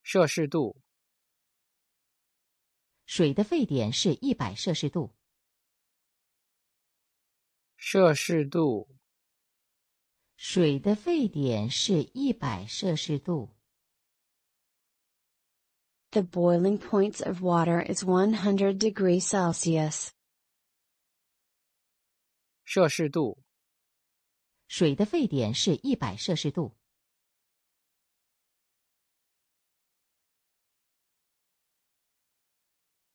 摄氏度， 水的沸点是100摄氏度。 摄氏度， 水的沸点是100摄氏度。 The boiling point of water is 100 degrees Celsius. 摄氏度， 水的沸点是100摄氏度。